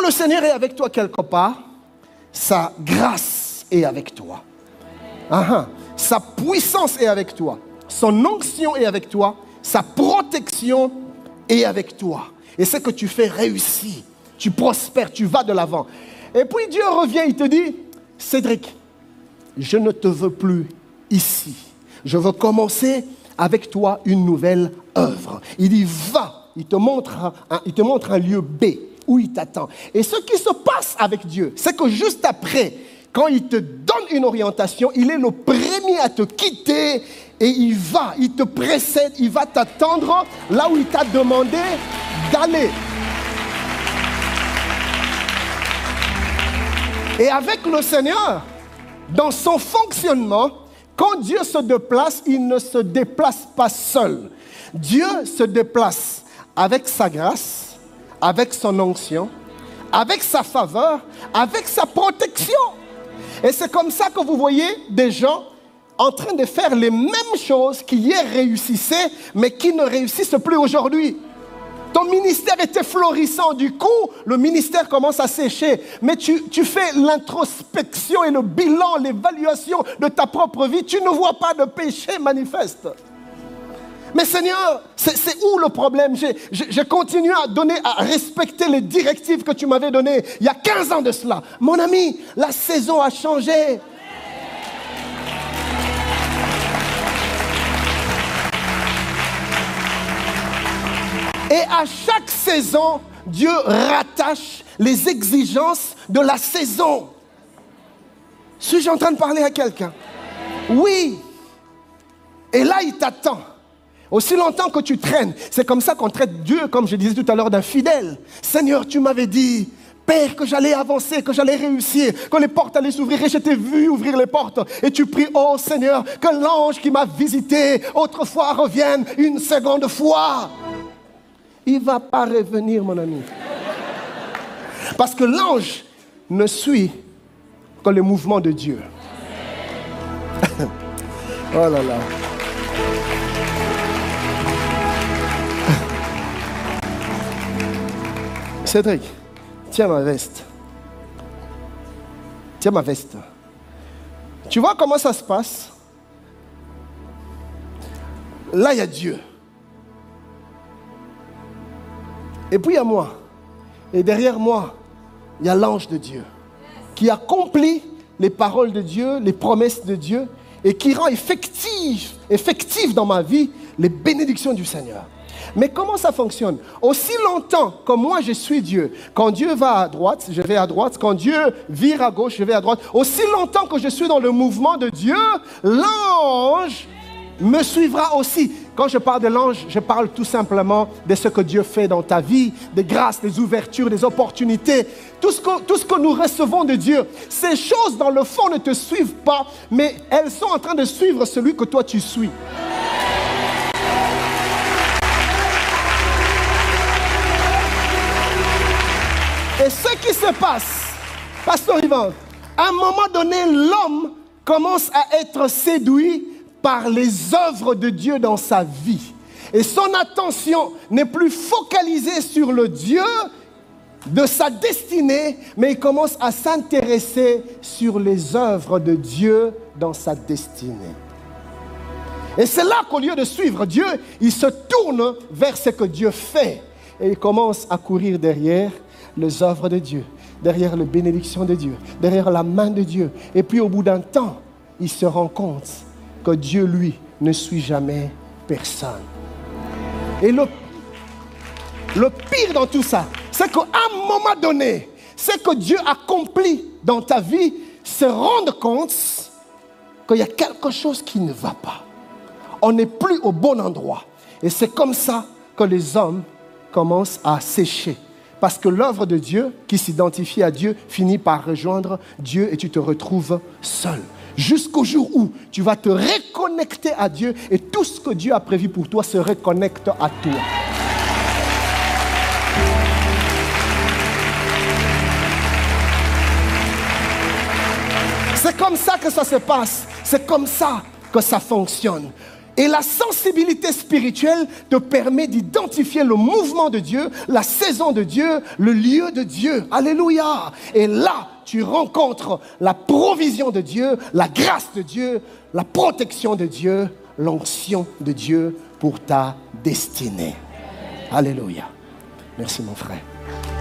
le Seigneur est avec toi quelque part, sa grâce est avec toi. Sa puissance est avec toi. Son onction est avec toi. Sa protection est avec toi. Et ce que tu fais réussit. Tu prospères, tu vas de l'avant. Et puis Dieu revient, il te dit, Cédric, je ne te veux plus ici. Je veux commencer avec toi une nouvelle œuvre. Il dit, va, il te montre un lieu B où il t'attend. Et ce qui se passe avec Dieu, c'est que juste après, quand il te donne une orientation, il est le premier à te quitter et il te précède, il va t'attendre là où il t'a demandé d'aller. Et avec le Seigneur, dans son fonctionnement, quand Dieu se déplace, il ne se déplace pas seul. Dieu se déplace avec sa grâce, avec son onction, avec sa faveur, avec sa protection. Et c'est comme ça que vous voyez des gens en train de faire les mêmes choses qui hier réussissaient, mais qui ne réussissent plus aujourd'hui. Ton ministère était florissant, du coup, le ministère commence à sécher. Mais tu fais l'introspection et le bilan, l'évaluation de ta propre vie. Tu ne vois pas de péché manifeste. Mais Seigneur, c'est où le problème? Je continue à respecter les directives que tu m'avais données il y a 15 ans de cela. Mon ami, la saison a changé. Et à chaque saison, Dieu rattache les exigences de la saison. Suis-je en train de parler à quelqu'un? Oui. Et là, il t'attend. Aussi longtemps que tu traînes. C'est comme ça qu'on traite Dieu, comme je disais tout à l'heure, d'infidèle. Seigneur, tu m'avais dit, Père, que j'allais avancer, que j'allais réussir, que les portes allaient s'ouvrir et je t'ai vu ouvrir les portes. Et tu pries, oh Seigneur, que l'ange qui m'a visité autrefois revienne une seconde fois. Il ne va pas revenir, mon ami. Parce que l'ange ne suit que le mouvement de Dieu. Oh là là. Cédric, tiens ma veste. Tiens ma veste. Tu vois comment ça se passe? Là, il y a Dieu. Et puis il y a moi. Et derrière moi, il y a l'ange de Dieu qui accomplit les paroles de Dieu, les promesses de Dieu et qui rend effective dans ma vie les bénédictions du Seigneur. Mais comment ça fonctionne? Aussi longtemps que moi je suis Dieu, quand Dieu va à droite, je vais à droite, quand Dieu vire à gauche, je vais à droite, aussi longtemps que je suis dans le mouvement de Dieu, l'ange me suivra aussi. Quand je parle de l'ange, je parle tout simplement de ce que Dieu fait dans ta vie, des grâces, des ouvertures, des opportunités, tout ce que nous recevons de Dieu. Ces choses dans le fond ne te suivent pas, mais elles sont en train de suivre celui que toi tu suis. Et ce qui se passe, Pasteur Yvan, à un moment donné, l'homme commence à être séduit par les œuvres de Dieu dans sa vie. Et son attention n'est plus focalisée sur le Dieu de sa destinée, mais il commence à s'intéresser sur les œuvres de Dieu dans sa destinée. Et c'est là qu'au lieu de suivre Dieu, il se tourne vers ce que Dieu fait. Et il commence à courir derrière les œuvres de Dieu, derrière les bénédictions de Dieu, derrière la main de Dieu. Et puis au bout d'un temps, il se rend compte que Dieu, lui, ne suit jamais personne. Et le pire dans tout ça, c'est qu'à un moment donné, ce que Dieu accomplit dans ta vie, se rendre compte qu'il y a quelque chose qui ne va pas. On n'est plus au bon endroit. Et c'est comme ça que les hommes commencent à sécher. Parce que l'œuvre de Dieu, qui s'identifie à Dieu, finit par rejoindre Dieu et tu te retrouves seul. Jusqu'au jour où tu vas te reconnecter à Dieu et tout ce que Dieu a prévu pour toi se reconnecte à toi. C'est comme ça que ça se passe. C'est comme ça que ça fonctionne. Et la sensibilité spirituelle te permet d'identifier le mouvement de Dieu, la saison de Dieu, le lieu de Dieu. Alléluia. Et là, tu rencontres la provision de Dieu, la grâce de Dieu, la protection de Dieu, l'onction de Dieu pour ta destinée. Alléluia. Merci mon frère.